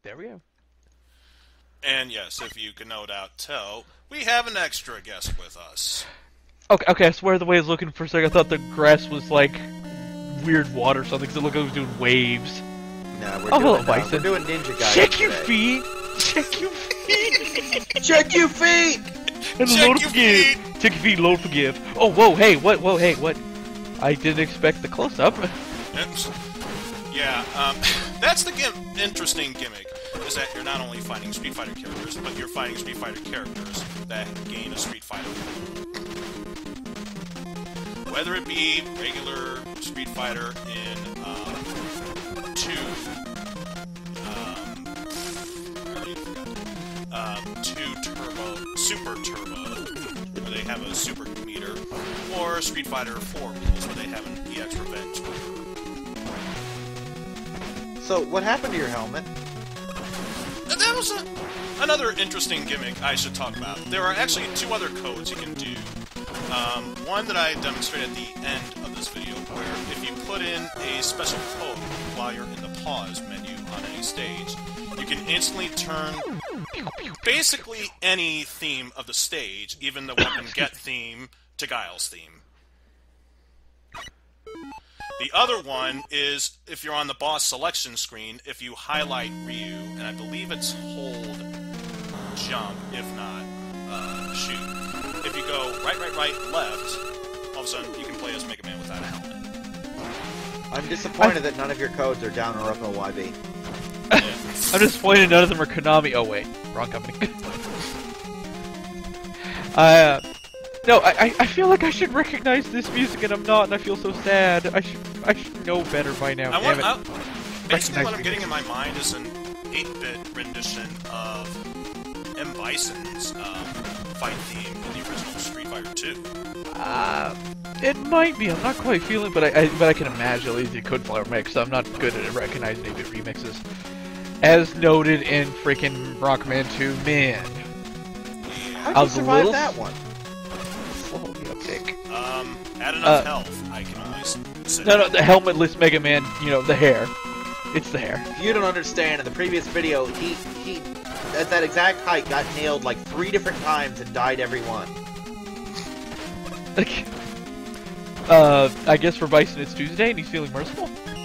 There we go. And yes, if you can no doubt tell, we have an extra guest with us. Okay, I swear the way I was looking for a second, I thought the grass was like weird water or something, because it looked like it was doing waves. No, Bison. We're doing Ninja Gaiden. Check your today. feet! Check your feet! Check your feet! And Check load your forgive! feet! Check your feet, load forgive. Oh, whoa, hey, what? Whoa, hey, what? I didn't expect the close-up. Oops. Yeah, that's the interesting gimmick, is that you're not only fighting Street Fighter characters, but you're fighting Street Fighter characters that gain a Street Fighter. Whether it be regular Street Fighter in, 2, Super Turbo, where they have a super meter, or Street Fighter 4 rules, where they have an EX Revenge meter. So, what happened to your helmet? That was another interesting gimmick I should talk about. There are actually 2 other codes you can do. One that I demonstrate at the end of this video, where if you put in a special code while you're in the pause menu on any stage, you can instantly turn basically any theme of the stage, even the Weapon Get theme, to Guile's theme. The other one is, if you're on the boss selection screen, if you highlight Ryu, and I believe it's hold jump, if not shoot. If you go right, left, all of a sudden you can play as Mega Man without a helmet. I'm disappointed that none of your codes are down or up OYB. I'm disappointed none of them are Konami. Oh, wait. Wrong company. No, I feel like I should recognize this music and I'm not, and I feel so sad. I should know better by now. Basically what I'm getting in my mind is an 8-bit rendition of M. Bison's fight theme in the original Street Fighter 2. It might be. I'm not quite feeling, but I can imagine at least it could play a remix. So I'm not good at recognizing 8-bit remixes, as noted in freaking Rockman 2. Man, how did you survive that one? Add enough health, I can only say. No, the helmetless Mega Man, the hair. It's the hair. If you don't understand, in the previous video, he at that exact height got nailed like 3 different times and died every one. I guess for Bison it's Tuesday and he's feeling merciful.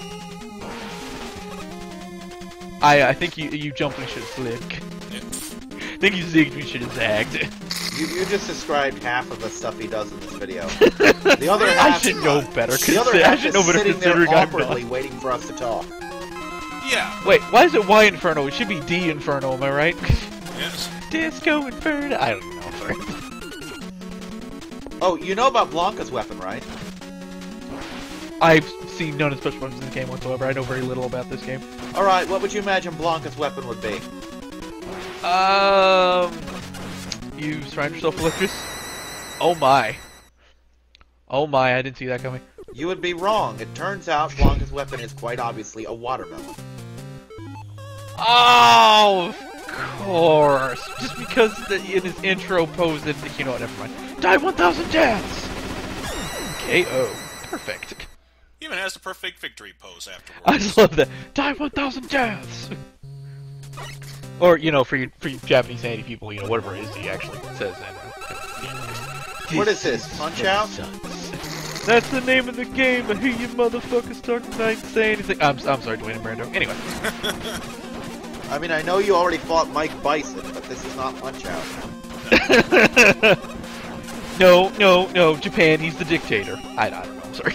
I think you jumped when you should have slid. I think you zigged when you should have zagged. You just described half of the stuff he does in this video. The other half, I should know better. The other half is sitting there considering awkwardly waiting for us to talk. Yeah. Wait, why is it Y Inferno? It should be D Inferno, am I right? Yes. Disco Inferno. I don't even know. Sorry. Oh, you know about Blanca's weapon, right? I've seen none of the special weapons in the game whatsoever. I know very little about this game. Alright, what would you imagine Blanca's weapon would be? You surround yourself with Electris? Oh my. Oh my, I didn't see that coming. You would be wrong. It turns out Blanca's weapon is quite obviously a watermelon. Oh, of course. Just because in his intro pose, you know what, never mind. Die 1,000 deaths! KO. Perfect. He even has the perfect victory pose afterwards. I just love that. Die 1,000 deaths! Or, for you Japanese native people, whatever it is he actually says. What is this, Punch-Out? That's the name of the game. I hear you motherfuckers talking about insane. He's like, I'm sorry, Dwayne and Brando. Anyway. I mean, I know you already fought Mike Bison, but this is not Punch-Out. No, Japan, he's the dictator. I don't know, I'm sorry.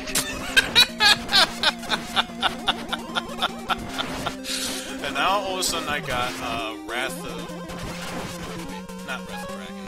And now all of a sudden I got not Wrath of Dragon.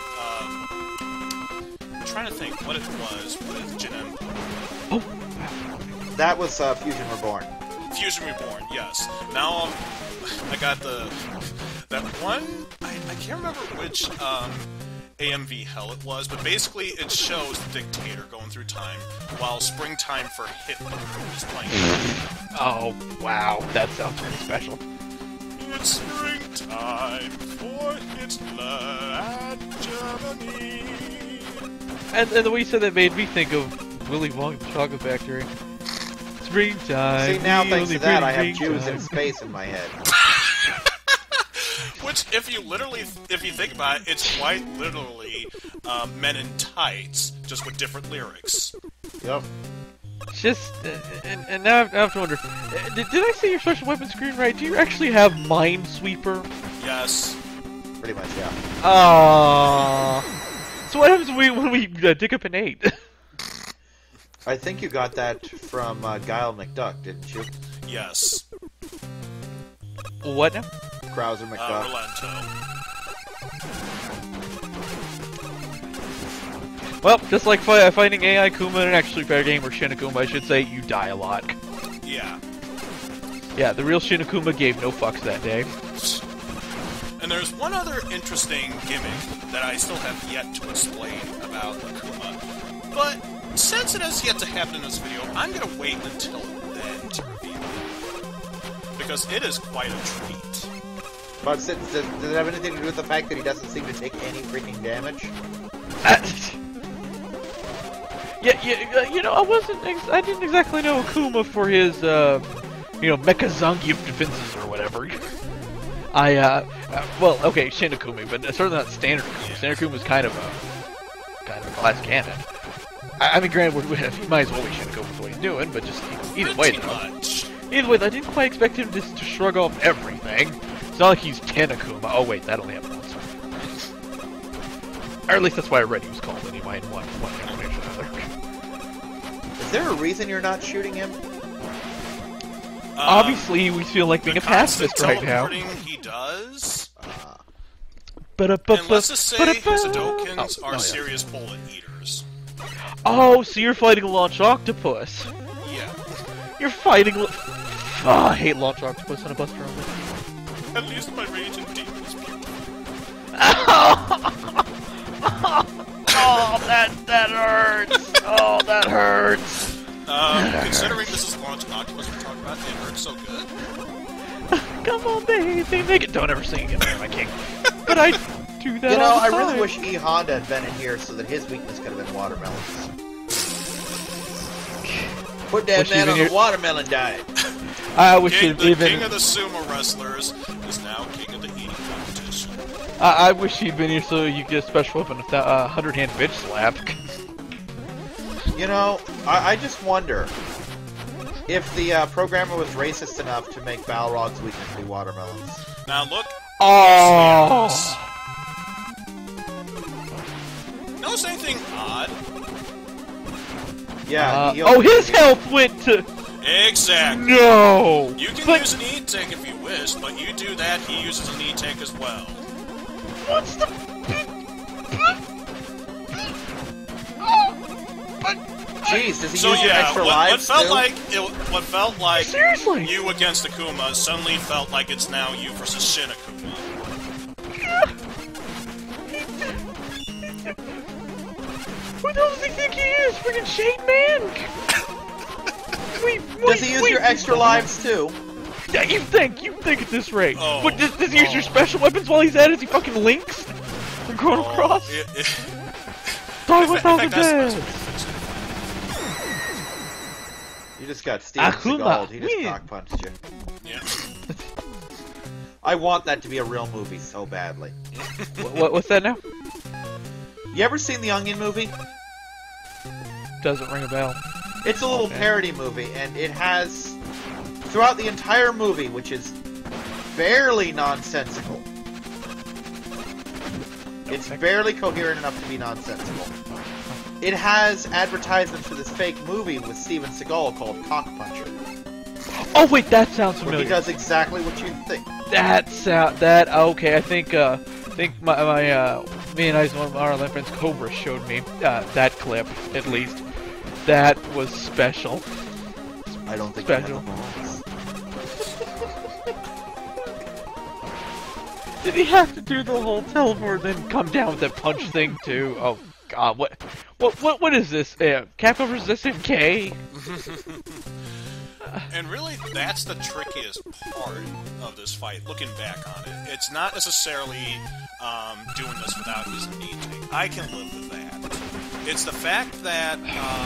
I'm trying to think what it was with Jin Empire. Oh, that was Fusion Reborn. Fusion Reborn, yes. Now I got that one. I can't remember which AMV hell it was, but basically it shows the dictator going through time while Springtime for Hitler is playing. Oh, wow, that sounds really special. It's springtime for Hitler and Germany. And the way you said that made me think of Willy Wonka the Chocolate Factory. Springtime. See, now thanks to that, I have Jews in space in my head. Which, if you think about it, it's quite literally Men in Tights, just with different lyrics. Yep. Just, and now I have to wonder, did I say your special weapon screen right? Do you actually have Minesweeper? Yes. Pretty much, yeah. So what happens when we dig up an 8? I think you got that from Guile McDuck, didn't you? Yes. What now? Krauser McDuck. Rolento. Well, just like fighting AI Kuma in an actually fair game, or Shinakuma, I should say, you die a lot. Yeah. Yeah, the real Shinakuma gave no fucks that day. And there's one other interesting gimmick that I still have yet to explain about Akuma, but since it has yet to happen in this video, I'm gonna wait until then to reveal it. Because it is quite a treat. But does it have anything to do with the fact that he doesn't seem to take any freaking damage? Yeah, you know, I didn't exactly know Akuma for his, Mechazangi defenses or whatever. Well, okay, Shinakumi, but certainly not Standard Akuma. Standard Akuma is kind of a glass cannon. I mean, granted, he might as well be Shinakuma with what he's doing, but just either way, I didn't quite expect him just to shrug off everything. It's not like he's Tenakuma. Oh wait, that only happened once. Or at least that's why I read he was called anyway in one explanation or other. Is there a reason you're not shooting him? Obviously, we feel like being a pacifist right now. He does. And let's just say his Hadokens are serious bullet eaters. Oh, so you're fighting a launch octopus. Yeah. You're fighting. I hate launch octopus on a Buster Only. At least my rage and demon is pure. Oh, that hurts. Oh, that hurts. Considering this is launch octopus we're talking about, it hurts so good. Come on, baby, make it. Don't ever sing again, Mary, my king. But I do that. You know, all the I really time. wish E Honda had been in here so that his weakness could have been watermelons. Put that man on the watermelon diet. I wish The even king of the sumo wrestlers is now king of the eating competition. I wish he'd been here so you get a special weapon of 100-hand bitch slap. You know, I just wonder if the programmer was racist enough to make Balrog's weakness be watermelons. Now look. Oh. Notice anything odd? Yeah. His health went to. Exactly. No. You can use an E-Tank if you wish, but you do that, he uses an E-Tank as well. What's the? Jeez, does he So use your yeah, extra what lives felt like Seriously? you against Akuma suddenly felt like it's now you versus Shinakuma. Who the hell does he think he is? Freaking Shade Man? Does he use your extra lives too? Yeah, you think at this rate. Oh, But does he use your special weapons while he's at it? Is he fucking Lynx? From Chrono Cross? Die 1,000 deaths! You just got Steven Akuma, Seagal. He just win. cock punched you. Yeah. I want that to be a real movie so badly. What's that now? You ever seen the Onion movie? Doesn't ring a bell. It's a little parody movie, and it has, throughout the entire movie, which is barely nonsensical. It's barely coherent enough to be nonsensical. It has advertisements for this fake movie with Steven Seagal called Cock Puncher. Oh wait, that sounds Where familiar. he does exactly what you think. Okay. I think my me and one of our online friends Cobra showed me that clip at least. That was special. I don't think Special. I have the balls. Did he have to do the whole teleport then come down with that punch thing too? Oh god, what is this? Capcom vs SNK? And really, that's the trickiest part of this fight, looking back on it. It's not necessarily doing this without using an E-Tank. I can live with that. It's the fact that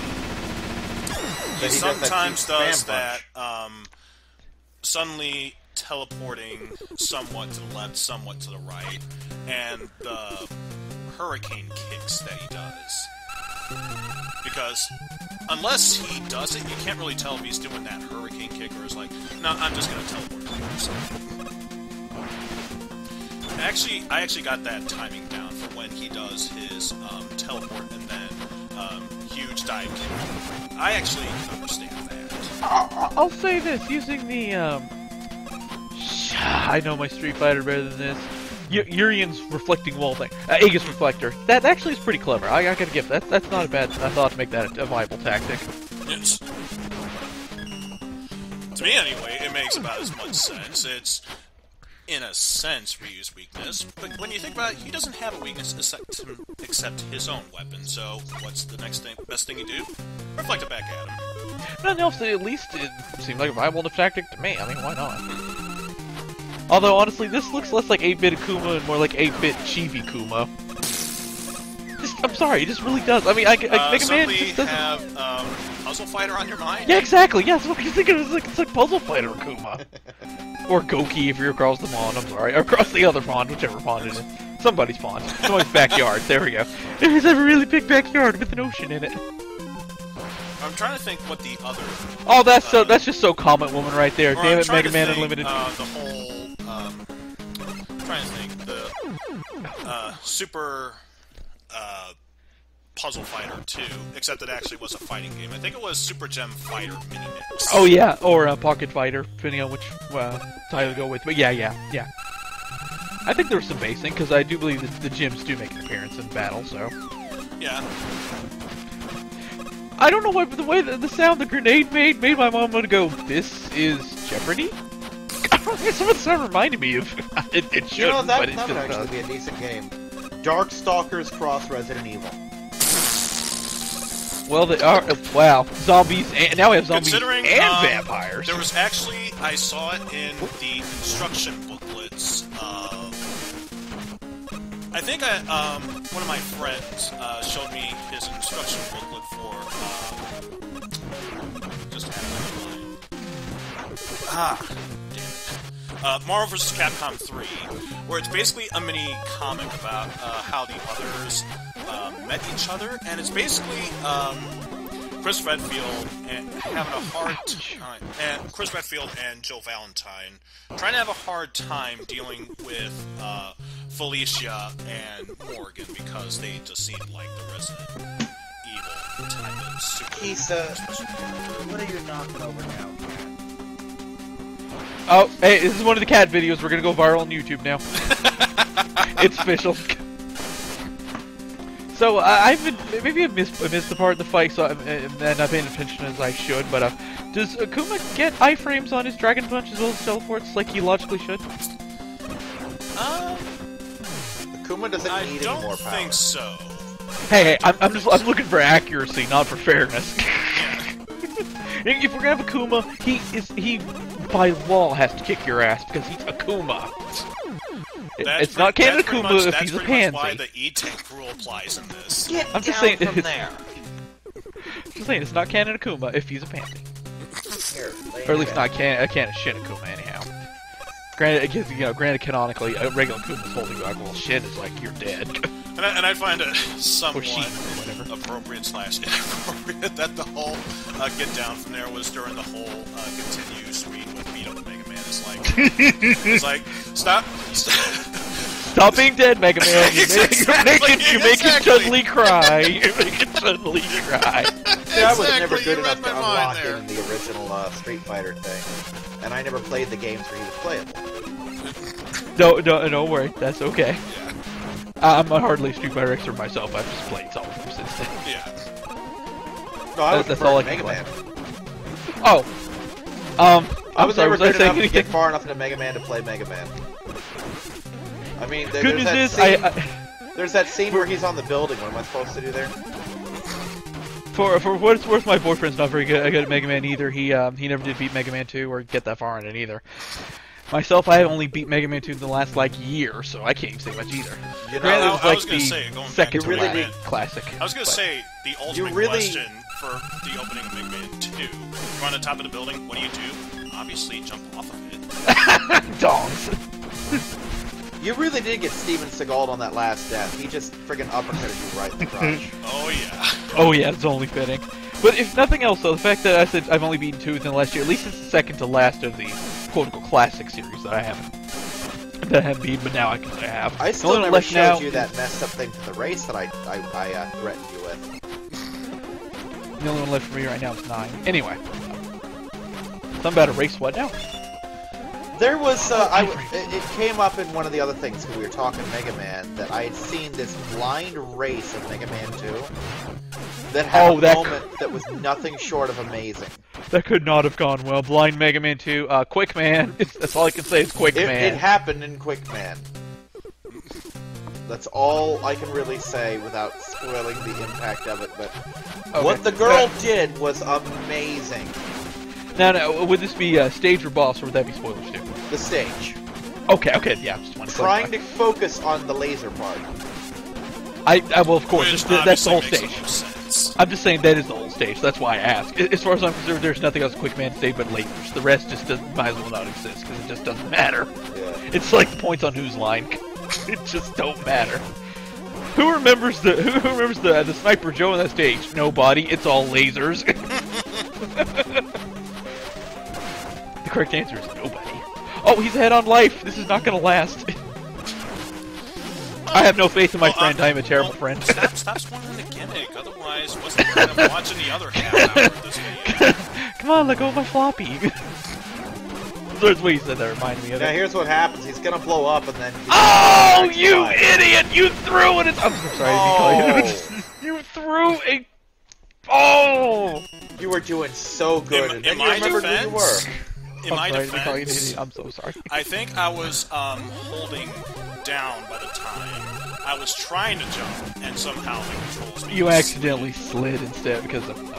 he sometimes does that, suddenly teleporting somewhat to the left, somewhat to the right, and the hurricane kicks that he does. Because unless he does it, you can't really tell if he's doing that hurricane kick or is like, no, I'm just gonna teleport to the other side. I actually got that timing down for when he does his teleport and then huge dive kick. I actually can understand that. I'll say this, using the, I know my Street Fighter better than this. Urian's reflecting wall thing. Aegis Reflector. That actually is pretty clever. I gotta give that. That's not a bad thought to make that a viable tactic. Yes. To me, anyway, it makes about as much sense. It's, in a sense, Ryu's weakness, but when you think about it, he doesn't have a weakness except his own weapon, so what's the best thing you do? Reflect it back at him. Nothing else, at least it seemed like a viable enough tactic to me. I mean, why not? Although, honestly, this looks less like 8-bit Akuma and more like 8-bit Chibi Kuma. I'm sorry, it just really does. I mean, Mega Man just doesn't... have Puzzle Fighter on your mind? Yeah, exactly, yeah, that's what I was thinking. It's like Puzzle Fighter Akuma. Or Goki if you're across the pond, I'm sorry. Or across the other pond, whichever pond it is. Somebody's pond. Somebody's backyard, there we go. There's a really big backyard with an ocean in it. I'm trying to think what the other... Oh, that's just so Comet Woman right there. Damn it, Mega Man Unlimited. The whole... I'm trying to think. The Super... Puzzle Fighter 2, except it actually was a fighting game. I think it was Super Gem Fighter Mini Mix. Oh yeah, or Pocket Fighter, depending on which title to go with. But yeah. I think there was some basing, because I do believe that the gyms do make an appearance in battle, so... Yeah. I don't know why, but the way the sound the grenade made my mom want to go, this is Jeopardy? Some of the sound reminded me of... it shouldn't, but it that would just actually does. be a decent game. Darkstalkers cross Resident Evil. Well, they are... wow. Zombies, and now we have zombies Considering, and vampires. There was actually... I saw it in the instruction booklets of... I think one of my friends showed me his instruction booklet for... just had it. Damn it. Marvel vs. Capcom 3, where it's basically a mini comic about how the others met each other, and it's basically Chris Redfield and having a hard time, and Chris Redfield and Joe Valentine trying to have a hard time dealing with Felicia and Morgan because they just seemed like the Resident Evil type of super. Kisa, what are you knocking over now? Oh, hey, this is one of the cat videos. We're gonna go viral on YouTube now. It's official. So, maybe I missed the part of the fight, so I'm not paying attention as I should, but, does Akuma get iframes on his Dragon Punch as well as teleports like he logically should? Akuma doesn't need any more power. I don't think so. Hey, I'm looking for accuracy, not for fairness. If we're gonna have Akuma, he by law has to kick your ass because he's Akuma. It's not canon Akuma if he's a pansy. That's why the E-Tank rule applies in this. I'm just saying from there. Just saying, it's not canon Akuma if he's a pansy. Here, or at least not canon Shin Akuma, anyhow. Granted, canonically, a regular Akuma's holding back, well, Shin is like, you're dead. And I find it somewhat whatever. appropriate / inappropriate that the whole get down from there was during the whole continue screen with beat up Mega Man. It's like, stop. Stop being dead, Mega Man. You're making Chun-Li cry. You're making Chun-Li cry. See, I was never good enough to unlock it in the original Street Fighter thing, and I never played the games where he was playable. No, don't worry. That's okay. Yeah. I'm a hardly Street Fighter expert myself. I've just played some of them since then. Yeah. No, I that's all I can Mega Man. Oh. I was never good enough to anything? get far enough into Mega Man to play Mega Man. I mean, Good news is, there's that scene where he's on the building. What am I supposed to do there? For what it's worth, my boyfriend's not very good at Mega Man either. He never did beat Mega Man 2 or get that far in it either. Myself, I only beat Mega Man 2 in the last, year, so I can't even say much either. You know, Granted, it was I was the gonna say, going second back to really Mega Man, classic. I was gonna say, the ultimate question for the opening of Mega Man 2. You're on the top of the building, what do? obviously jump off of it. Dongs. You really did get Steven Seagal on that last death. He just friggin' uppercutted you right in the crotch. Oh yeah. Oh yeah, it's only fitting. But if nothing else, though, the fact that I said I've only beaten 2 within the last year, at least it's the second to last of the quote-unquote classic series that I haven't beaten, but now I can say I have. I The still only one never left showed now you that messed up thing for the race that I threatened you with. The only one left for me right now is 9. Anyway. Something about a race, what now? There was, it came up in one of the other things when we were talking Mega Man, that I had seen this blind race of Mega Man 2 that had a moment that was nothing short of amazing. That could not have gone well. Blind Mega Man 2, Quick Man. That's all I can say is Quick Man. It happened in Quick Man. That's all I can really say without spoiling the impact of it, but Okay. what the girl did was amazing. Now, would this be stage or boss, or would that be spoilers too? The stage. Okay, yeah, just want to Trying to focus on the laser part. well, of course, Which that's the whole obviously stage. makes a little sense. I'm just saying that is the whole stage, that's why I ask. As far as I'm concerned, there's nothing else Quick Man stage but lasers. The rest just might as well not exist, because it just doesn't matter. Yeah. It's like the points on whose line. It just don't matter. Who remembers the Sniper Joe on that stage? Nobody. It's all lasers. The correct answer is nobody. Oh, he's ahead on life. This is not gonna last. I have no faith in my friend. I am a terrible friend. Stop spoiling the gimmick. Otherwise, what's the point of watching the other half hour of this video? Come on, let go of my floppy. That's what he said. That reminded me of Now it. here's what happens. He's gonna blow up and then... Oh, you idiot! You threw it! I'm so sorry to call you. You threw a... Oh! You were doing so good, and then in you my remembered who you were. defense, in my sorry to call you an defense, idiot. I'm so sorry. I think I was holding down by the time I was trying to jump, and somehow the controls. You accidentally slid instead because of...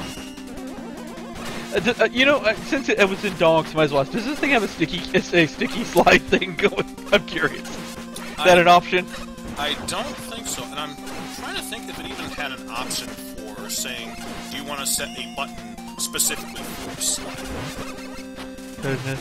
you know, since it was in donks, might as well ask, does this thing have a sticky slide thing going? I'm curious. Is that an option? I don't think so, and I'm trying to think if it even had an option for saying, do you want to set a button specifically for slide? Goodness.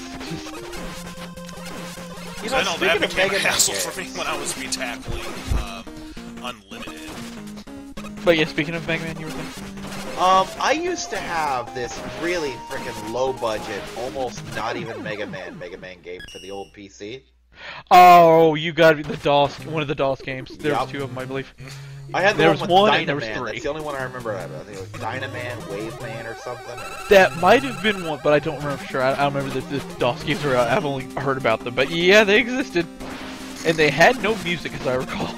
You I know that speaking of became a Mega Man hassle for me games, when I was re-tackling Unlimited. But yeah, speaking of Mega Man, you were thinking? I used to have this really freaking low-budget, almost not even Mega Man game for the old PC. Oh, you got the DOS, one of the DOS games. There was Yup. 2 of them, I believe. I had the There one was with one Dynaman. and there was 3. That's the only one I remember. I think it was Dynaman, Waveman, or something. That might have been one, but I don't remember for sure. I don't remember the DOS games were out. I've only heard about them. But yeah, they existed. And they had no music, as I recall.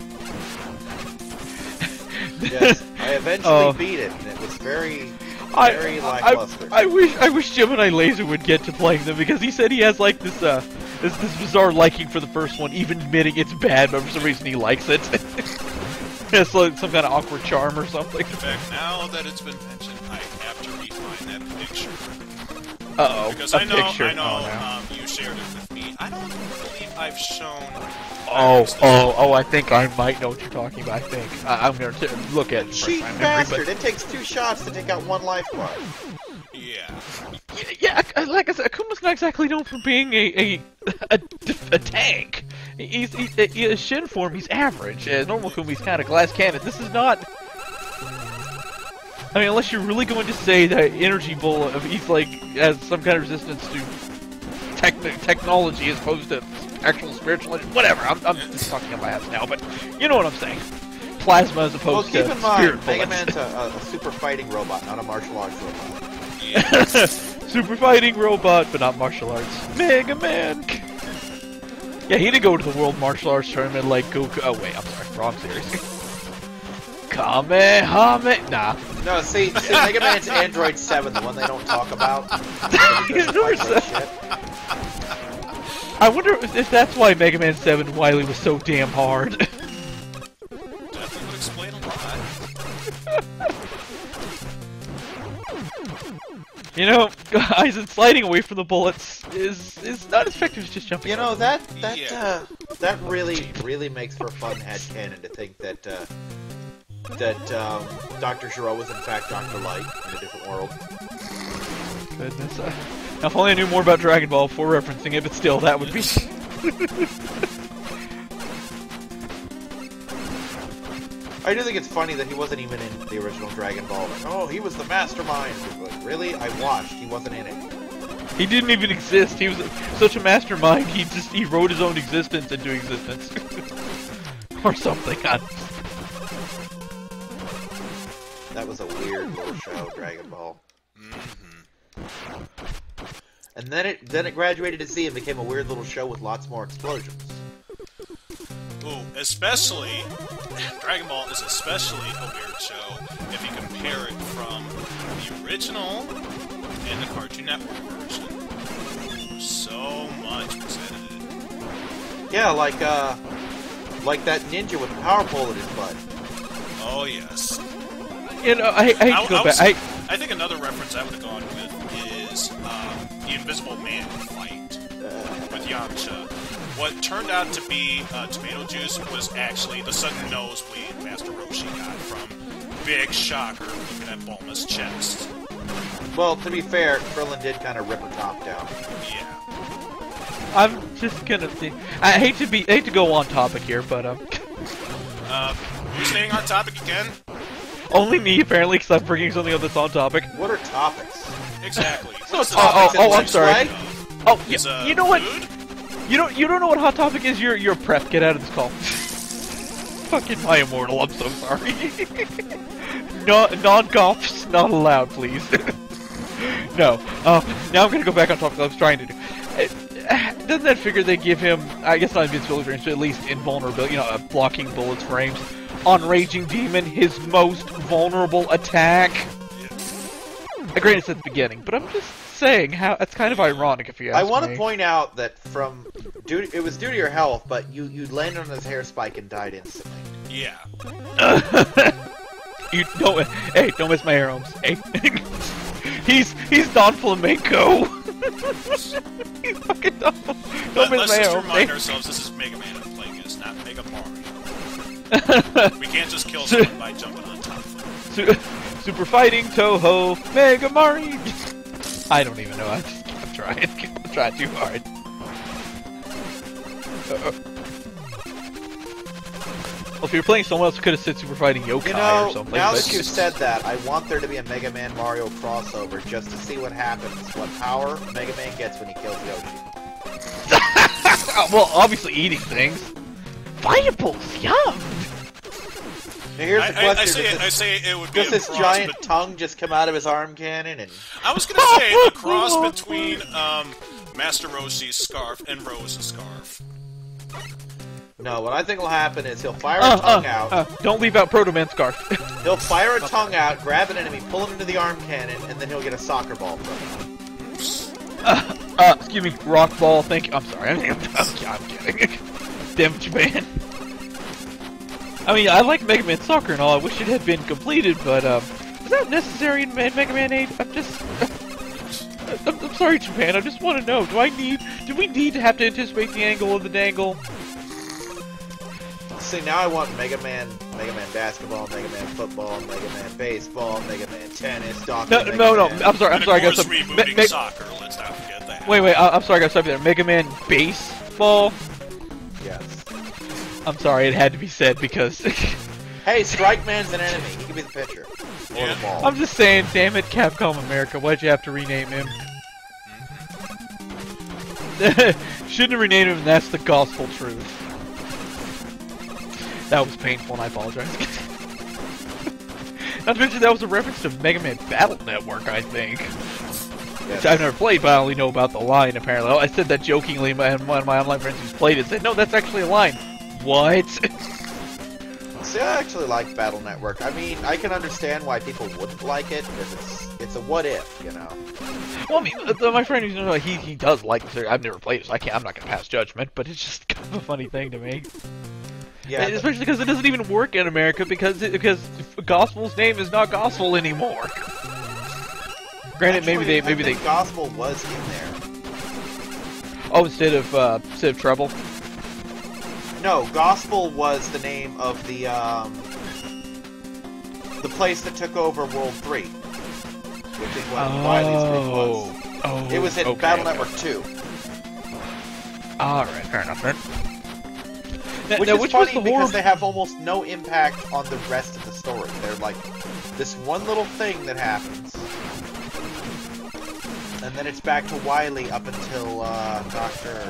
Yes, I eventually beat it, and it was very lackluster. I wish Gemini Laser would get to playing them, because he said he has like this bizarre liking for the first one, even admitting it's bad, but for some reason he likes it. It's like some kind of awkward charm or something. In fact, now that it's been mentioned, I have to re-find that picture. Uh-oh, Because a I know, picture. I know, Oh, no. you shared it with me. I don't believe I've shown... Oh, I think I might know what you're talking about, I think. I'm going to look at it Cheat first. bastard! It takes 2 shots to take out 1 life bar. Yeah. Yeah, like I said, Akuma's not exactly known for being a tank. He's in Shin form, he's average. Normal Akuma, he's kind of glass cannon. This is not... I mean, unless you're really going to say that Energy Bull, he's like, has some kind of resistance to technology as opposed to actual spiritual... Whatever, I'm just talking on my ass now, but you know what I'm saying. Plasma as Well, opposed keep to in mind, spirit Mega bullets. Man's a super fighting robot, not a martial arts robot. Yeah. Super fighting robot, but not martial arts. Mega Man! Yeah, he didn't go to the World Martial Arts Tournament like Goku. Oh, wait, I'm sorry. Wrong series. Kamehameha. Nah. No, see, Mega Man's Android 7, the one they don't talk about. I wonder if that's why Mega Man 7 Wily was so damn hard. Definitely would explain a lot. You know, Aizen sliding away from the bullets is not as effective as just jumping. You know, over. that really makes for a fun headcanon to think that Dr. Gero was in fact Dr. Light in a different world. Goodness. Now, if only I knew more about Dragon Ball before referencing it, but still, that would be... I do think it's funny that he wasn't even in the original Dragon Ball. Like, oh, he was the mastermind. Like, really? I watched. He wasn't in it. He didn't even exist. He was such a mastermind, he wrote his own existence into existence. Or something. That was a weird little show, Dragon Ball. And then it graduated to Z and became a weird little show with lots more explosions. Ooh, especially... Dragon Ball is especially a weird show if you compare it from the original and the Cartoon Network version. Ooh, so much was edited. Yeah, like that ninja with the power pole in his butt. Oh, yes. You know, I hate to go back. I think another reference I would have gone with is the Invisible Man fight with Yamcha. What turned out to be tomato juice was actually the sudden nosebleed Master Roshi got from Big Shocker looking at Bulma's chest. Well, to be fair, Krillin did kind of rip her top down. Yeah. I'm just gonna see. I hate to go on topic here, but Who's staying on topic again? only me apparently, because I'm bringing something up that's on topic. What are topics? Exactly. I'm sorry. Oh, you know what? Food? You don't know what Hot Topic is? You're prep. Get out of this call. Fucking my immortal. I'm so sorry. No, non-goths not allowed, please. No. Now I'm gonna go back on topic I was trying to do. Doesn't that figure they give him, I guess not invincibility range, but at least invulnerability, you know, blocking bullets frames on Raging Demon, his most vulnerable attack? Yeah. Granted, it's at the beginning, but I'm just saying how it's kind of ironic if you ask me. I want to point out that it was due to your health, but you landed on his hair spike and died instantly. Yeah. You don't. Hey, don't miss my hair, Holmes. Hey, he's Don Flamenco. He's fucking Don. Don't miss Let's my hair, just Holmes. remind ourselves this is Mega Man playing this, not Mega Mario. We can't just kill someone by jumping on top of them. Super Fighting Toho Mega Mario. I don't even know. I'm trying. I'm trying too hard. Well, if you're playing someone else, you could have said Super Fighting Yokai or something. Now but... that you said that, I want there to be a Mega Man Mario crossover just to see what happens, what power Mega Man gets when he kills Yoshi. Well, obviously eating things. Fireballs, yum! Now here's the question. I say it would be does this giant tongue just come out of his arm cannon? And I was gonna say a cross between Master Roshi's scarf and Rose's scarf. No, what I think will happen is he'll fire a tongue out. Don't leave out Proto Man Scarf. He'll fire a tongue out, grab an enemy, pull him into the arm cannon, and then he'll get a soccer ball from it. Excuse me, rock ball. Thank you. I'm sorry. I'm kidding. Damn Japan. I mean, I like Mega Man Soccer and all. I wish it had been completed, but is that necessary in Mega Man 8? I'm sorry, Japan. I just want to know. Do we need to have to anticipate the angle of the dangle? See, now I want Mega Man basketball, Mega Man football, Mega Man baseball, Mega Man tennis, Doctor Mega Man. I'm sorry, guys. Rebooting soccer, let's not forget that. Wait, I'm sorry, guys. Stop you there. Mega Man baseball? Yes. I'm sorry, it had to be said because... Hey, Strike Man's an enemy. He can be the pitcher. Or the ball. I'm just saying, damn it, Capcom America, why'd you have to rename him? Shouldn't have renamed him, that's the gospel truth. That was painful, and I apologize. Not to mention, that was a reference to Mega Man Battle Network, I think. Which I've never played, but I only know about the line, apparently. I said that jokingly, and one of my online friends who's played it said, no, that's actually a line. What? See, I actually like Battle Network. I mean, I can understand why people wouldn't like it, because it's a what-if, you know? Well, I mean, my friend who's he does like the series. I've never played it, so I'm not gonna pass judgment, but it's just kind of a funny thing to me. Yeah, especially because it doesn't even work in America because Gospel's name is not Gospel anymore. Granted, actually, maybe they Gospel was in there. Oh, instead of Treble. No, Gospel was the name of the place that took over World 3, which is what Wily's thing was. Oh, It was in okay, Battle okay. Network 2. Alright, fair enough then. Which Now, is which funny was the because horror... they have almost no impact on the rest of the story. They're like this one little thing that happens. And then it's back to Wily up until Dr.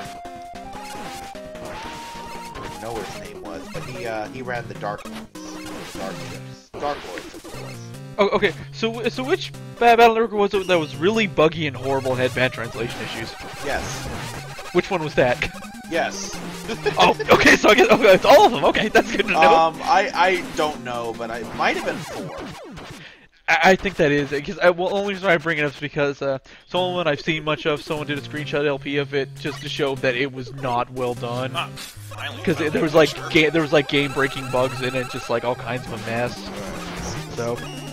I don't even know what his name was, but he ran the Dark Ones. Dark ships. Dark Lords, I think it was. Oh, okay, so which Battle Network was it that was really buggy and horrible, had bad translation issues? Yes. Which one was that? Yes. Oh, okay, so I guess it's all of them. Okay, that's good to know. I don't know, but it might have been 4. I think that is because well, only reason I bring it up is because someone I've seen much of, someone did a screenshot LP of it just to show that it was not well done. Because there was like game breaking bugs in it, just like all kinds of a mess. So.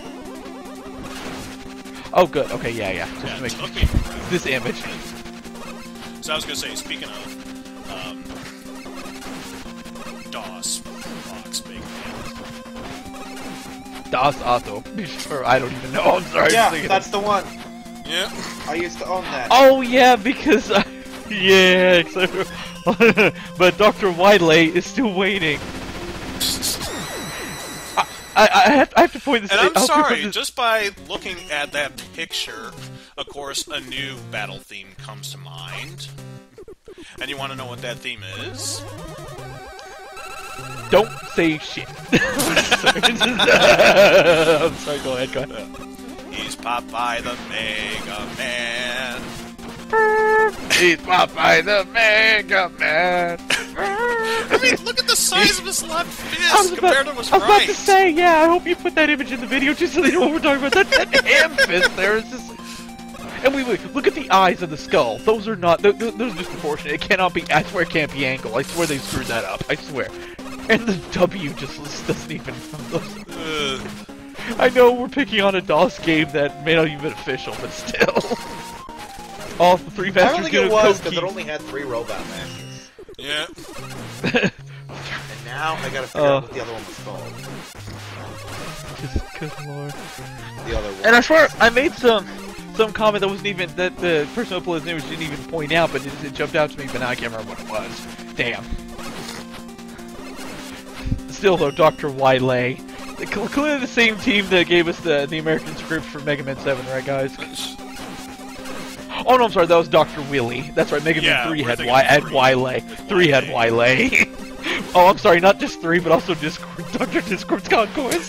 Oh, good. Okay, yeah. Just to make this image. So I was gonna say, speaking of DOS box big Das Auto. Or I don't even know. I'm sorry. Yeah, that's the one. Yeah. I used to own that. Oh yeah, because yeah. But Dr. Wiley is still waiting. I have to point this out. And I'm sorry, just by looking at that picture, of course, a new battle theme comes to mind. And you want to know what that theme is? Don't say shit. I'm sorry, go ahead. He's Popeye the Mega Man. He's Popeye the Mega Man. I mean, look at the size of his left fist compared to his I was about right. to say, yeah, I hope you put that image in the video just so they know what we're talking about. That ham fist there is just... And wait, look at the eyes of the skull. Those are not... Those are disproportionate. It cannot be... I swear it can't be angle. I swear they screwed that up. I swear. And the W just doesn't even... I know we're picking on a DOS game that may not even be official, but still. All 3 masters. I don't think it was, because it only had 3 robot masters. Yeah. And now I gotta figure out what the other one was called. Just good lord. The other one. And I swear, I made some comment that wasn't even... That the person who uploaded his image didn't even point out, but it jumped out to me, but now I can't remember what it was. Damn. Still though, Dr. Wiley. Clearly the same team that gave us the American script for Mega Man 7, right guys? Oh no, I'm sorry, that was Dr. Willy. That's right, Mega Man 3 had Wiley. 3 had Wiley. Oh, I'm sorry, not just 3, but also Discord. Dr. Discord's Conquest.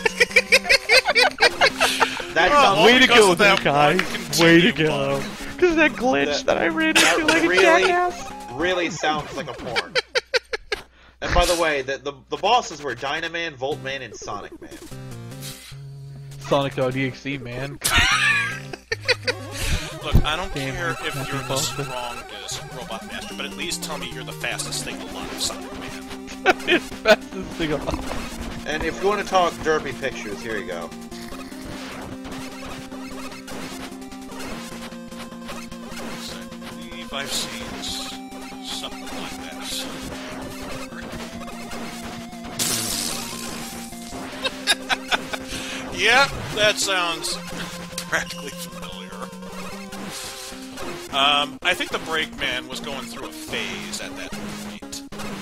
That's way to go, guys. Way to go. Because of that glitch that I ran into like a jackass. Really sounds like a porn. And by the way, the bosses were Dynaman, Voltman, and Sonic Man. Sonic.exe, man. Look, I don't care if you're the strongest robot master, but at least tell me you're the fastest thing alive, Sonic Man. Fastest thing alive. And if you want to talk derpy pictures, here you go. So, I believe I've seen something like that. Yeah, that sounds practically familiar. I think the Brakeman was going through a phase at that point.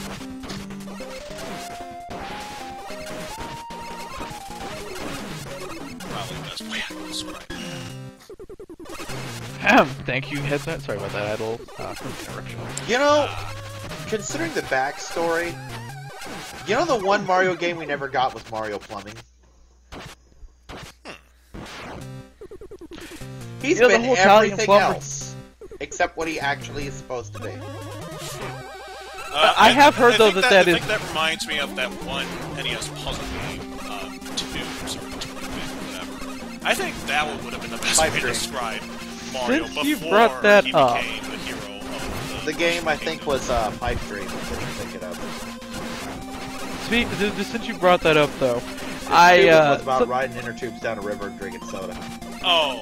Probably the best way I can describe it. Thank you, headset. Sorry about that. I had a little interruption. You know, considering the backstory, you know the one Mario game we never got was Mario Plumbing? He's been the whole Italian everything plumber. else, except what he actually is supposed to be. I have heard, though, that I think that reminds me of that one NES puzzle game, Tubes, or whatever. I think that one would have been the best way to describe Mario Since you before brought that he up. became the hero of The game, I think, was Pipe Dream, if I can think it up. Since you brought that up, though, It was about riding inner tubes down a river and drinking soda. Oh.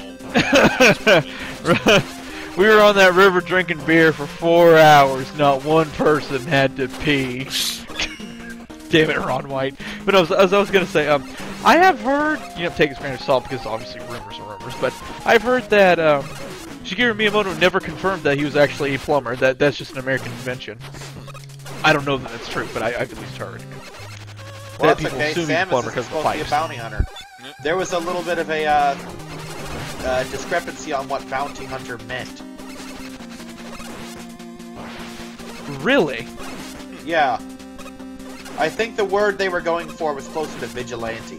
We were on that river drinking beer for 4 hours. Not one person had to pee. Damn it, Ron White. But as I was gonna say, I have heard, take a grain of salt because obviously rumors are rumors, but I've heard that Shigeru Miyamoto never confirmed that he was actually a plumber. That's just an American invention. I don't know that that's true, but I've at least heard. Well, that that's people okay. assume he's a plumber Samus because is of the supposed to be a pipes. bounty hunter. There was a little bit of a discrepancy on what bounty hunter meant. Really? Yeah. I think the word they were going for was closer to vigilante.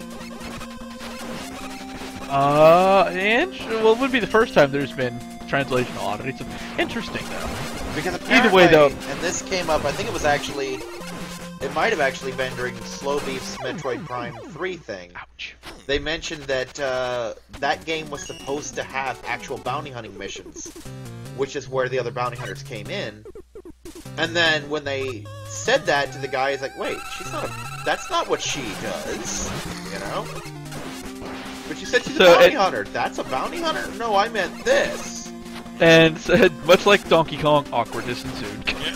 And well, it would be the first time there's been translational oddities. Interesting, though. Because apparently, Either way, though, and this came up, I think it was actually, it might have actually been during Slow Beef's Metroid Prime 3 thing. ouch. They mentioned that that game was supposed to have actual bounty hunting missions, which is where the other bounty hunters came in. And then when they said that to the guy, he's like, "Wait, that's not what she does," you know? But you said she's a bounty hunter. That's a bounty hunter? No, I meant this. And said, much like Donkey Kong, awkwardness ensued. Yeah.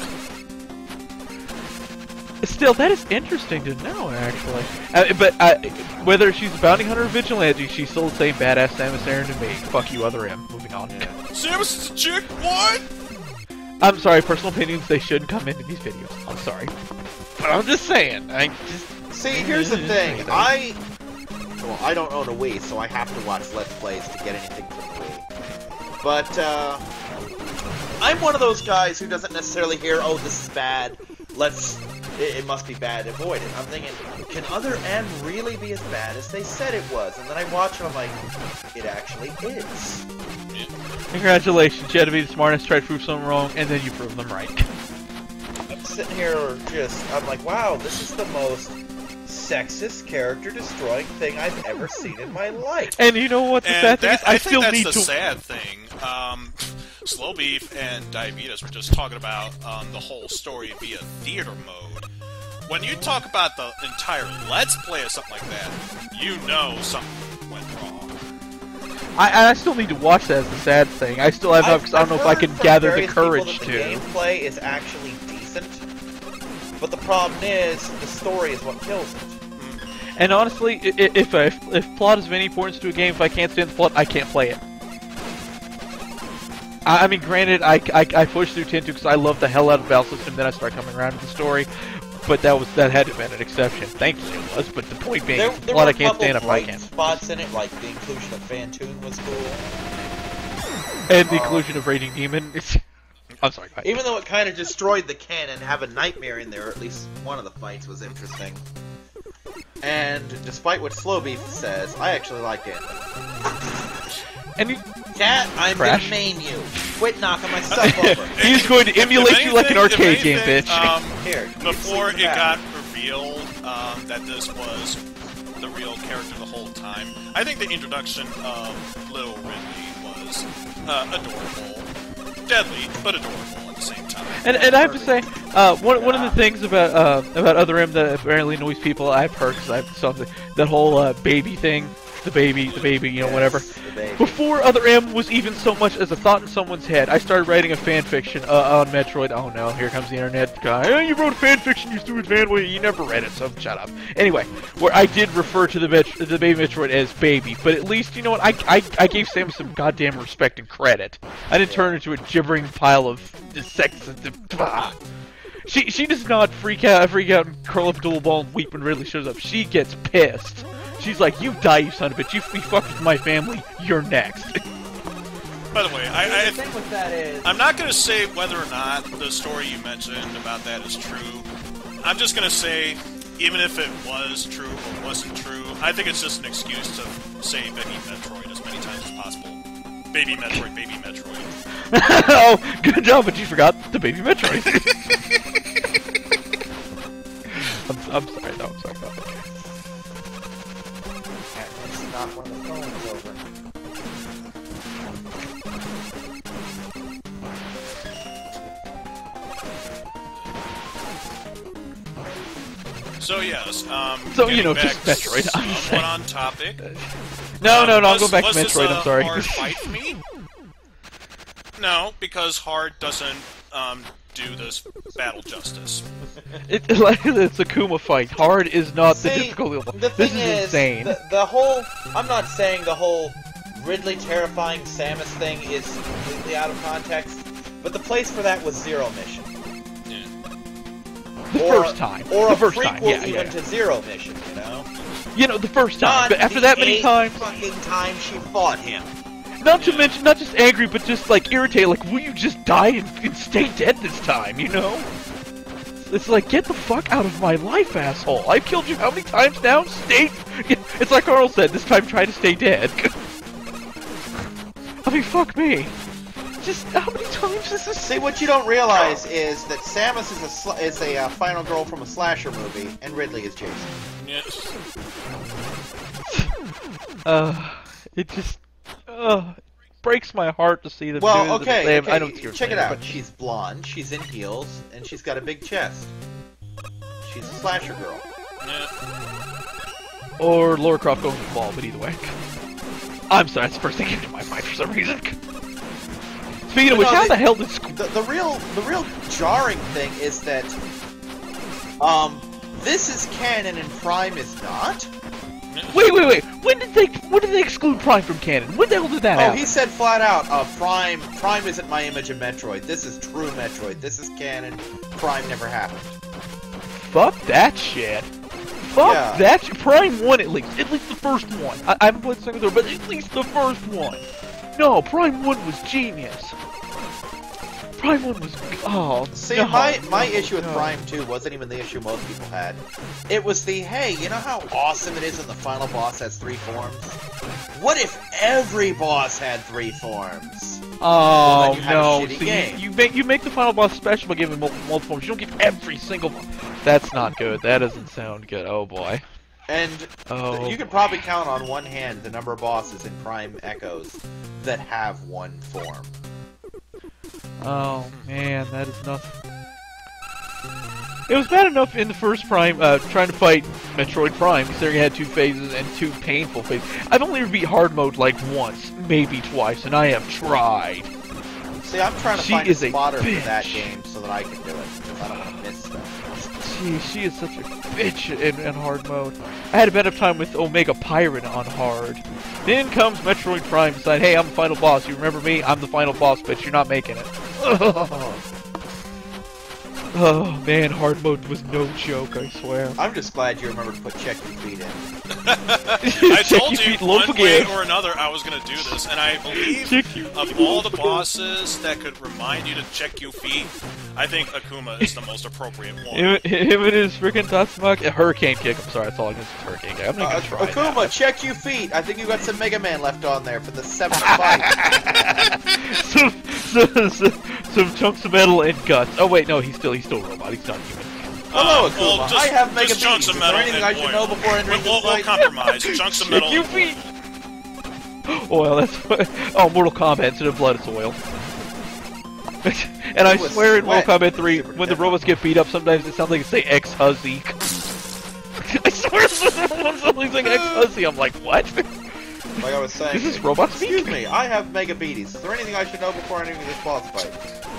Still, that is interesting to know, actually. But whether she's a bounty hunter or vigilante, she's still the same badass Samus Aran to me. Fuck you, Other M. Moving on. Samus is a chick? What? I'm sorry, personal opinions, they shouldn't come into these videos. I'm sorry. But I'm just saying. See, here's the thing. I don't own a Wii, so I have to watch Let's Plays to get anything from the Wii. But, I'm one of those guys who doesn't necessarily hear, "Oh, this is bad. It must be bad, avoid it." I'm thinking, can Other M really be as bad as they said it was? And then I watch it, I'm like, it actually is. Congratulations, you had to be the smartest, try to prove something wrong, and then you prove them right. I'm sitting here I'm like, wow, this is the most sexist character-destroying thing I've ever seen in my life. And you know what the sad thing is? I still think need that's to... the sad thing. Slow Beef and Diabetes were just talking about the whole story via theater mode. When you talk about the entire Let's Play or something like that, you know something went wrong. I still need to watch that as the sad thing. I still have because I don't know if I can gather the courage to. The gameplay is actually decent, but the problem is the story is what kills it. And honestly, if plot is of any importance to a game, if I can't stand the plot, I can't play it. I mean, granted, I pushed through 10-2 because I love the hell out of Battle System, then I start coming around to the story. But that had to have been an exception. Thankfully it was, but the point being, there plot were I can't stand if I bright can. spots in it, like the inclusion of Phantoon was cool. And the inclusion of Raging Demon. I'm sorry, go ahead. Even though it kind of destroyed the canon, having Nightmare in there, or at least one of the fights, was interesting. And despite what Slow Beef says, I actually like it. And Cat, I'm Crash. gonna maim you. Quit knocking my stuff over. He's going to emulate you like an arcade game, bitch. Here, Before it got revealed that this was the real character the whole time, I think the introduction of Little Ridley was adorable. Deadly, but adorable at the same time. And I have to say, one of the things about Other M that apparently annoys people, I've heard because I've something that whole baby thing, the baby, you know, whatever. Before Other M was even so much as a thought in someone's head, I started writing a fan fiction on Metroid. Oh no, here comes the internet guy. Oh, you wrote a fan fiction, you stupid fan. Well, you never read it, so shut up. Anyway, where I did refer to the baby Metroid as baby, but at least you know what? I gave Samus some goddamn respect and credit. I didn't turn into a gibbering pile of sex. She does not freak out and curl up into a little ball and weep when Ridley shows up. She gets pissed. She's like, "You die, you son of a bitch! You fucked with my family. You're next." By the way, the thing with that is, I'm not going to say whether or not the story you mentioned about that is true. I'm just going to say, even if it was true or wasn't true, I think it's just an excuse to say Baby Metroid as many times as possible. Baby Metroid, Baby Metroid. Oh, good job, but you forgot the Baby Metroid. I'm sorry, no, I'm sorry about that. Knock one of the phones over. So yes, so you know, back just Metroid. Somewhat on topic. No, I'm going back to Metroid. I'm sorry. Hard fight for me? No, because hard doesn't do this battle justice. It's a Kuma fight. Hard is not the difficulty level. The This thing is insane. The whole. I'm not saying the whole Ridley terrifying Samus thing is completely out of context, but the place for that was Zero Mission. The first time. Or the a first prequel time. even to Zero Mission, you know? You know, the first time. Not But after the that many 8 times... fucking times she fought him. Not to mention, not just angry, but just, like, irritated. Like, will you just die and stay dead this time, you know? It's like, get the fuck out of my life, asshole. I've killed you how many times now? Stay... It's like Carl said, this time try to stay dead. I mean, fuck me. Just, how many times is this? See, what you don't realize is that Samus is a final girl from a slasher movie, and Ridley is Jason. Yes. It just... breaks my heart to see them Well, do okay, this. okay, I know what you're check saying, it out. but- She's blonde, she's in heels, and she's got a big chest. She's a slasher girl. Yeah. Or Lara Croft going to the ball, but either way. I'm sorry, that's the first thing that came to my mind for some reason. Speaking of which, how the hell did... The real jarring thing is that, this is canon and Prime is not? Wait. When did they exclude Prime from canon? When the hell did that happen? He said flat out, Prime isn't my image of Metroid. This is true Metroid. This is canon. Prime never happened. Fuck that shit. Fuck that shit. Prime 1 at least. At least the first one. I haven't played the second one, but at least the first one. No, Prime 1 was genius. Prime 1 was... Oh, see, no, my issue with Prime 2 wasn't even the issue most people had. It was the, hey, you know how awesome it is when the final boss has 3 forms? What if every boss had 3 forms? Oh, well, no. See, game. You make the final boss special by giving multiple forms. You don't give every single one. That's not good. That doesn't sound good. Oh, boy. And you could probably count on one hand the number of bosses in Prime Echoes that have 1 form. Oh, man, that is nothing. It was bad enough in the first Prime, trying to fight Metroid Prime, considering it had 2 phases and 2 painful phases. I've only beat hard mode like once, maybe twice, and I have tried. See, I'm trying to find a spotter for that game so that I can do it, because I don't want to miss stuff. Gee, she is such a bitch in hard mode. I had a better time with Omega Pirate on hard. Then comes Metroid Prime and said, hey, I'm the final boss. You remember me? I'm the final boss, bitch. You're not making it. Oh, man, hard mode was no joke, I swear. I'm just glad you remembered to put check your feet in. I told you one way or another I was going to do this, and I believe of all the bosses that could remind you to check your feet, I think Akuma is the most appropriate one. Him and his freaking Tatsumaki... Hurricane Kick, I'm sorry, that's all I can say is Hurricane Kick. I'm not gonna try Akuma, that. check your feet! I think you got some Mega Man left on there for the 7th fight. some chunks of metal and guts. Oh wait, no, he's still a robot. He's not human. Hello, Akuma. Well, I have Mega chunks Beans. of Is there metal anything and I should know before entering this we'll fight? compromise. Chunks of metal. You feet. Oil. That's oh, Mortal Kombat instead of blood, it's oil. And I swear in Mortal Kombat 3, when the robots get beat up, sometimes it sounds like they say ex-huzzy. I swear something's like ex-huzzy. I'm like, what? Like I was saying, This is robot speak? Excuse me, I have Mega Beaties. Is there anything I should know before entering this boss fight?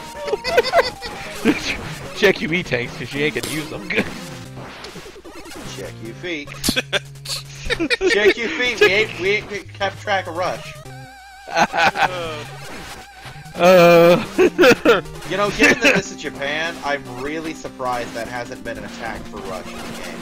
Check your E-tanks, because you ain't gonna use them. Check your feet. Check your feet. We ain't kept track of Rush. You know, given that this is Japan, I'm really surprised that hasn't been an attack for Rush in the game.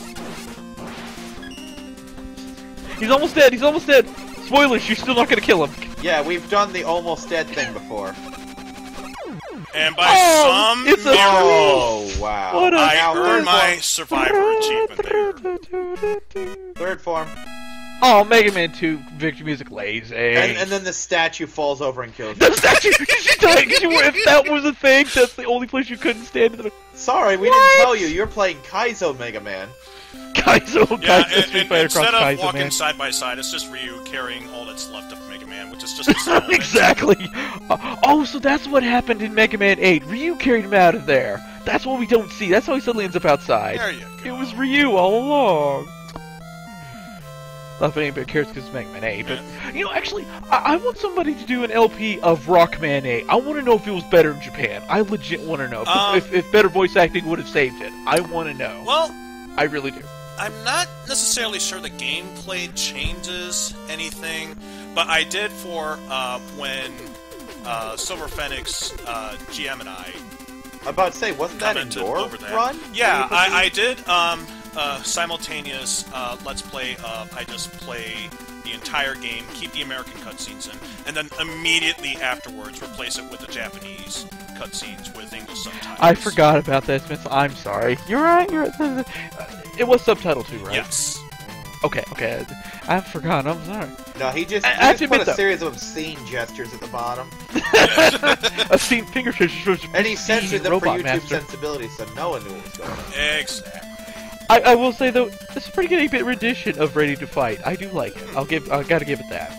He's almost dead. He's almost dead. Spoilers, you're still not gonna kill him. Yeah, we've done the almost dead thing before. And by some it's a miracle, Oh, wow. What a I earned my survivor achievement there. Third form. Oh, Mega Man 2 victory music lazy. And then the statue falls over and kills you. The statue! She died because if that was a thing, that's the only place you couldn't stand. Sorry, we didn't tell you. You're playing Kaizo Mega Man. Yeah, Kaizo Street Fighter instead Cross of Kaizo, walking man. side by side, it's just Ryu carrying all that's left of Mega Man, which is just his helmet. Exactly. Oh, so that's what happened in Mega Man 8. Ryu carried him out of there. That's what we don't see. That's how he suddenly ends up outside. There you go. It was Ryu all along. Not if anybody cares because it's Mega Man 8, but, you know, actually, I want somebody to do an LP of Rockman 8. I want to know if it was better in Japan. I legit want to know. If better voice acting would have saved it. I want to know. Well, I really do. I'm not necessarily sure the gameplay changes anything, But I did for when Silver Phoenix, GM and I... I'm about to say, wasn't that in your run? Yeah, I did simultaneous Let's Play of I just play the entire game, keep the American cutscenes in, and then immediately afterwards replace it with the Japanese cutscenes with English subtitles. I forgot about that, Smith. I'm sorry. You're right. It was subtitled too, right? Yes. Okay. I forgot. I'm sorry. No, he just put a series of obscene gestures at the bottom. Obscene finger gestures. And he censored them for YouTube Master. sensibility, so no one knew what was going on. Exactly. I will say though, this is a pretty good 8-bit rendition of Ready to Fight. I do like it. I gotta give it that.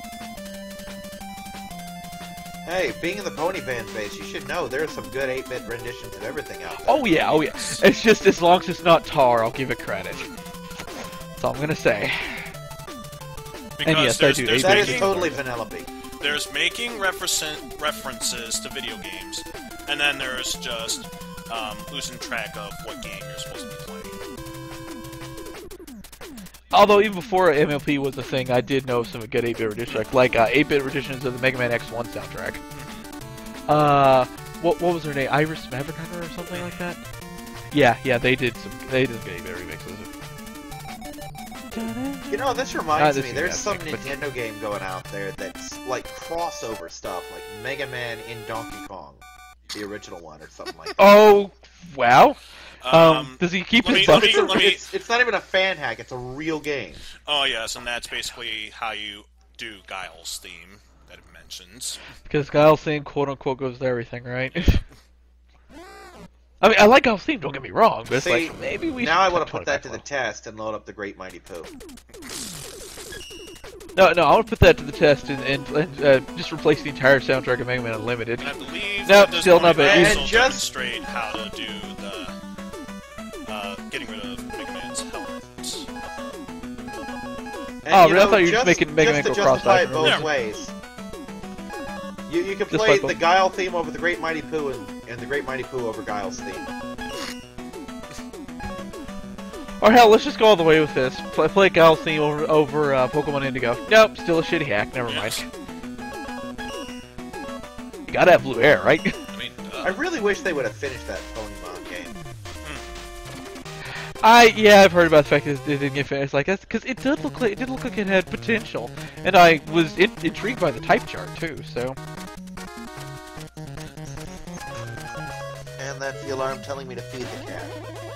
Hey, being in the Pony fan base, you should know there's some good 8-bit renditions of everything out there. Oh yeah. It's just as long as it's not Tar, I'll give it credit. That's all I'm gonna say. Because and yes, I do. That is totally Vanellope. There's making references to video games, and then there's just losing track of what game you're supposed to be playing. Although even before MLP was a thing, I did know some good 8-bit renditions, like 8-bit renditions of the Mega Man X1 soundtrack. What was her name? Iris Maverick-Hunter or something like that? Yeah, they did some good 8-bit remixes. You know, this reminds me, there's some Nintendo game going out there that's like crossover stuff, like Mega Man in Donkey Kong, the original one, or something like that. Oh, wow. Does he keep his butt? It's not even a fan hack, it's a real game. Oh, yes, and that's basically how you do Guile's theme that it mentions. Because Guile's theme, quote-unquote, goes to everything, right? I mean, I like Guile's theme, don't get me wrong, but it's like, maybe we now I want to put that to the test and load up the Great Mighty Pooh. No, I want to put that to the test and just replace the entire soundtrack of Mega Man Unlimited. And I believe nope, still not bad. And just demonstrate how to do the getting rid of Mega Man's helmets. Oh, really? I thought you were just making Mega Man go cross-eyed. Both ways. You can play the Guile theme over the Great Mighty Pooh and the Great Mighty Pooh over Guile's theme. Or hell, let's just go all the way with this. Play Guile's theme over Pokemon Indigo. Nope, still a shitty hack. Never mind. You gotta have blue hair, right? I mean, I really wish they would have finished that Pokemon game. Yeah, I've heard about the fact that it didn't get finished like that because it did look like it had potential, and I was intrigued by the type chart too. So. And that's the alarm telling me to feed the cat.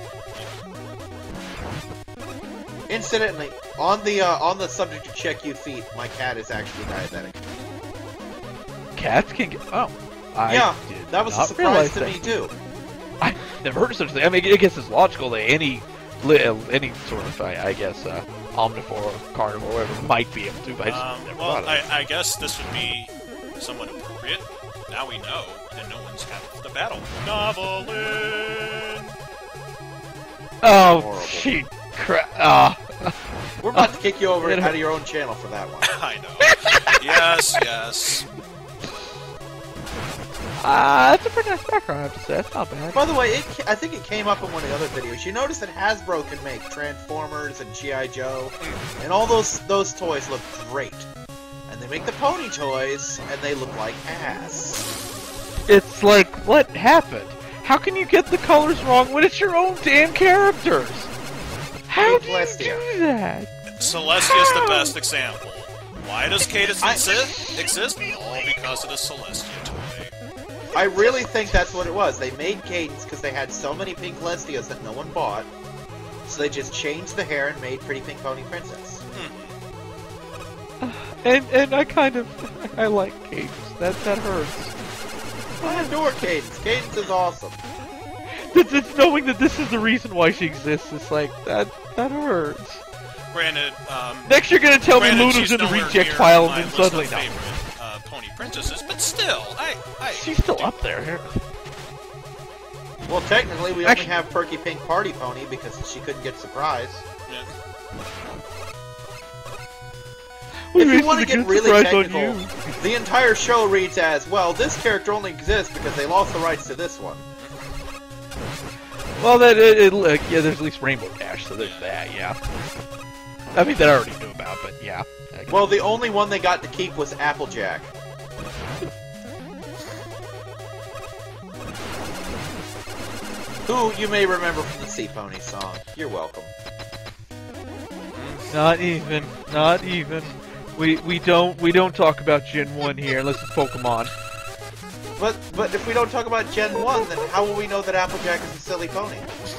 Incidentally, on the subject of check you feet, my cat is actually diabetic. Cats can get... Oh. Yeah, that was a surprise to me too. I never heard of such a thing. I mean, I guess it's logical that any sort of, I guess, omnivore or carnivore, whatever, might be able to, but I just never thought of it. I guess this would be somewhat appropriate. Now we know, and no one's had the battle. Novelin! Oh, shit. We're about to kick you over out of your own channel for that one. I know. Yes. That's a pretty nice background, I have to say. That's not bad. By the way, I think it came up in one of the other videos. You notice that Hasbro can make Transformers and G.I. Joe, and all those toys look great. And they make the pony toys, and they look like ass. It's like, what happened? How can you get the colors wrong when it's your own damn characters? How do you do that? Celestia's the best example. Why does Cadence exist? All because of the Celestia toy. I really think that's what it was. They made Cadence because they had so many Pink Celestias that no one bought, so they just changed the hair and made Pretty Pink Pony Princess. And I like Cadence. That hurts. I adore Cadence. Cadence is awesome. It's knowing that this is the reason why she exists. It's like, that hurts. Granted, next you're gonna tell me Luna's in the reject pile and then suddenly no. Pony princesses, but still, she's still up there. Well, technically, we only have Perky Pink Party Pony because she couldn't get surprised. Yeah. If you want to get really technical, the entire show reads as, well, this character only exists because they lost the rights to this one. Well, yeah, there's at least Rainbow Dash, so there's that, yeah. I mean, that I already knew about, but yeah. Well, the only one they got to keep was Applejack. Who you may remember from the Sea Pony song. You're welcome. Not even. Not even. We don't talk about Gen 1 here unless it's Pokemon. But if we don't talk about Gen 1, then how will we know that Applejack is a silly pony?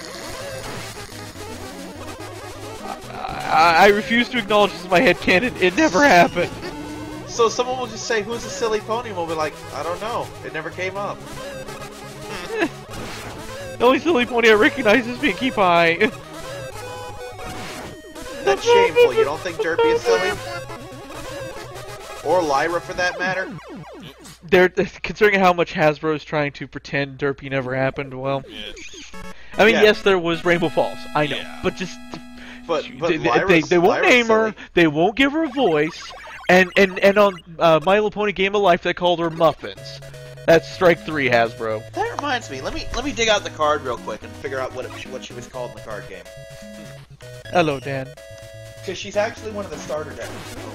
I refuse to acknowledge this in my headcanon. It never happened. So someone will just say, who's a silly pony? And we'll be like, I don't know. It never came up. The only silly pony I recognize is Pinkie Pie. That's shameful. You don't think Derpy is silly? Or Lyra, for that matter? They're considering how much Hasbro is trying to pretend Derpy never happened. Well, Yeah. I mean, Yeah. yes, there was Rainbow Falls. I know, Yeah. but just But they won't name her. They won't give her a voice. And on My Little Pony Game of Life, they called her Muffins. That's strike 3, Hasbro. That reminds me. Let me dig out the card real quick and figure out what she was called in the card game. Hello, Dan. Because she's actually one of the starter decks.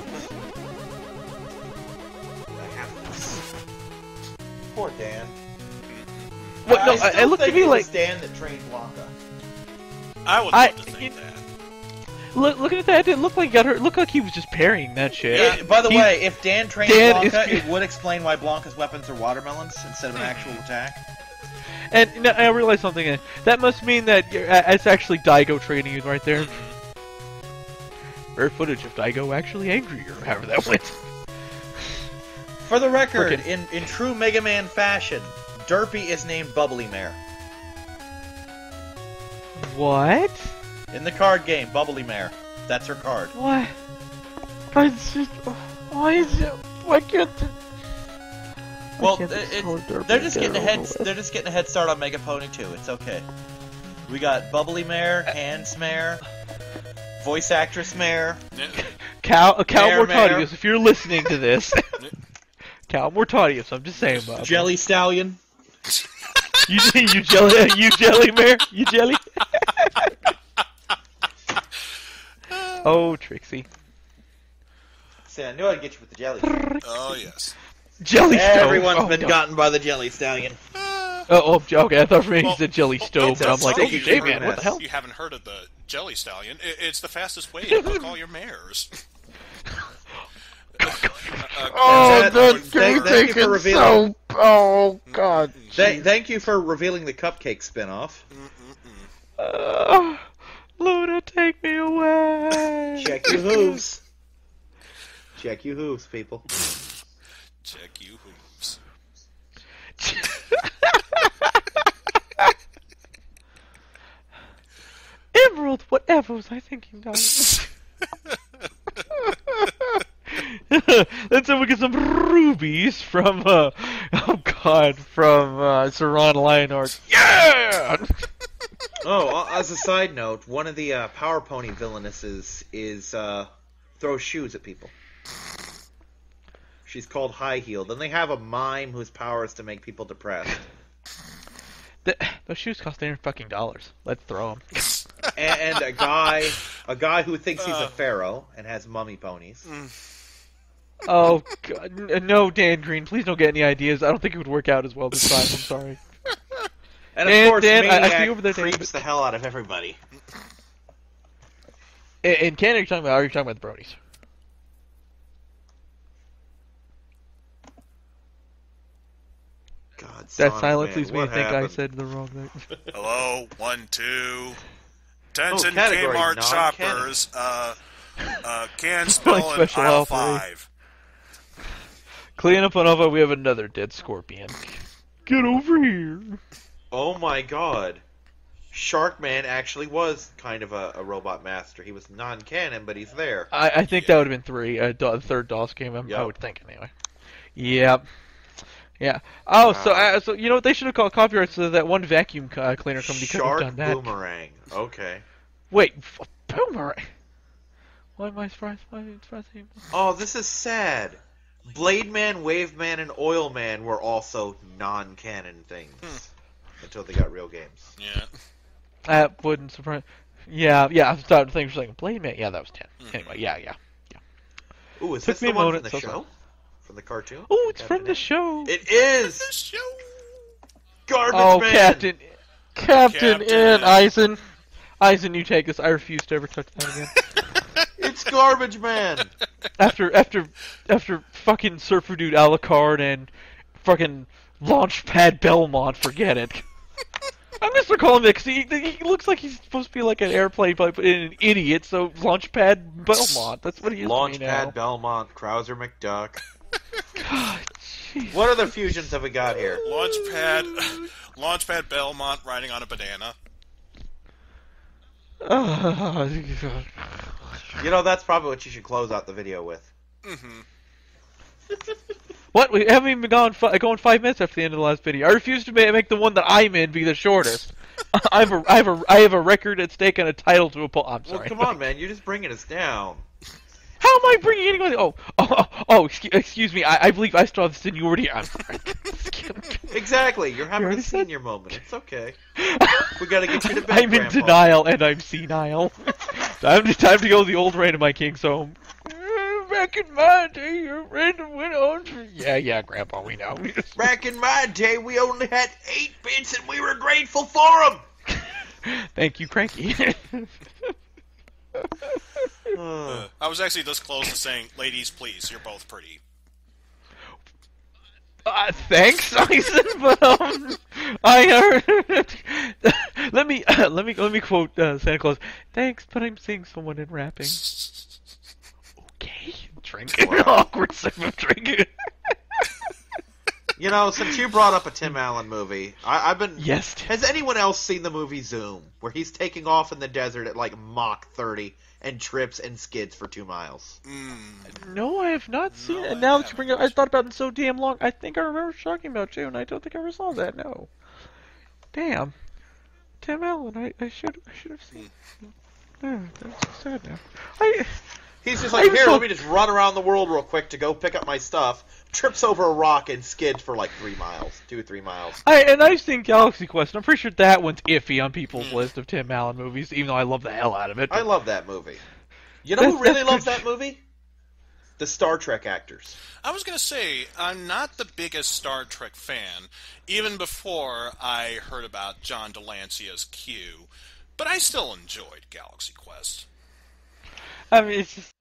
I have this. Poor Dan. What? No, I still it looked to think me it like was Dan that trained Blanca. I would love to think that. looking at that, it didn't look like it looked like he was just parrying that shit. Yeah. By the way, if Dan trained Dan Blanca, is- it would explain why Blanca's weapons are watermelons instead of an actual attack. And you know, I realized something. That must mean that it's actually Daigo training you right there. Rare footage of Daigo actually angry, or however that went. For the record, Frickin- in true Mega Man fashion, Derpy is named Bubbly Mare. What? In the card game, Bubbly Mare. That's her card. What? I just, why is it? Why can't? Well, they're just getting a head start on Mega Pony 2. It's okay. We got Bubbly Mare, Hands Mare, Voice Actress Mare, Cal Mare. Mortadius, if you're listening to this, Cal Mortadius, I'm just saying, Bob. Jelly Stallion. You jelly mare, you jelly. Oh, Trixie. See, I knew I'd get you with the jelly. Oh, yes. Jelly stove. Everyone's been God. gotten by the Jelly Stallion. Okay, I thought for me Well, he said jelly well, stove, it's and a I'm like, sticky okay, cream man, what the mess. hell? You haven't heard of the Jelly Stallion. It's the fastest way to cook all your mares. Oh, that's thank you for revealing. Oh, God. Thank you for revealing the cupcake spinoff. Luna, take me away. Check your hooves. Check your hooves, people. Check you hooves. Emerald, whatever was I thinking, darling? Let's we get some rubies from, oh God, from Saran Lionheart. Yeah! Oh, as a side note, one of the Power Pony villainesses is throws shoes at people. She's called High Heel. Then they have a mime whose power is to make people depressed. Those shoes cost $800. Let's throw them. And a guy who thinks he's a pharaoh and has mummy ponies. Oh God, no, Dan Green, please don't get any ideas. I don't think it would work out as well this time. I'm sorry. And of Dan, course, Dan, I Maniac see over there, Dan, creeps the hell out of everybody. In Canada, you're talking about? Or are you talking about the Bronies? God, That Sonic silence Man, leads me what to think I happened? said the wrong thing. Hello, 1, 2. Attention, category, Kmart non-canon. shoppers. Can Spelling spell in special aisle offer. 5. Clean up on Nova, we have another dead scorpion. Get over here. Oh my God. Sharkman actually was kind of a robot master. He was non-canon, but he's there. I think that would have been 3. The third DOS game, I Yep. would think, anyway. Yep. Yeah. Oh, so you know what? They should have called copyrights so that one vacuum cleaner company could have Shark done that. Boomerang. Okay. Wait, Boomerang? Why am I surprised? Why am I surprised? Oh, this is sad. Blade Man, Wave Man, and Oil Man were also non-canon things until they got real games. Yeah. That wouldn't surprise. Yeah, I started thinking for a second. Blade Man, yeah, that was 10. Anyway, yeah. Ooh, is Took this me the a one moment, from the so- show? From the cartoon? Oh, it's Captain from the N? show. It is! Show. Garbage Oh, Man! Captain N. N. Eisen, you take this. I refuse to ever touch that again. It's Garbage Man! after fucking Surfer Dude Alucard and fucking Launchpad Belmont, forget it. I'm just gonna call him that because he looks like he's supposed to be like an airplane pilot, but an idiot. So Launchpad Belmont, that's what he is to me now. Launchpad Belmont, Krauser McDuck. God, jeez. What other fusions have we got here? Launchpad Belmont riding on a banana. You know, that's probably what you should close out the video with. What? We haven't even going 5 minutes after the end of the last video. I refuse to make the one that I'm in be the shortest. I have a record at stake and a title to uphold. I'm sorry. Well, come on, man. You're just bringing us down. How am I bringing anyone? Excuse me. I believe I still have seniority. I'm sorry. Exactly. You're having already a said- senior moment. It's okay. We gotta get you to bed, I'm in Grandpa. denial and I'm senile. time to go the old reign of my king's home. Back in my day, your random went on for... Yeah, Grandpa, we know. Back in my day, we only had 8 bits and we were grateful for them! Thank you, Cranky. I was actually this close to saying, ladies, please, you're both pretty. Thanks, Eisen, but let me quote Santa Claus. Thanks, but I'm seeing someone in rapping. Okay, drink. Awkward sip of drink. You know, since you brought up a Tim Allen movie, I've been... Yes. Has anyone else seen the movie Zoom, where he's taking off in the desert at like Mach 30 and trips and skids for 2 miles? No, I have not seen it. I And now that you haven't. bring it up, I thought about it so damn long. I think I remember talking about you, and I don't think I ever saw that. No. Damn. Tim Allen, I should have seen. That's so sad now. He's just like, I'm here, so- let me just run around the world real quick to go pick up my stuff. Trips over a rock and skids for like 3 miles. 2 or 3 miles. I've seen Galaxy Quest, and I'm pretty sure that one's iffy on people's list of Tim Allen movies, even though I love the hell out of it. I love that movie. You know who really loves that movie? The Star Trek actors. I was going to say, I'm not the biggest Star Trek fan, even before I heard about John Delancey as Q, but I still enjoyed Galaxy Quest. I mean, it's just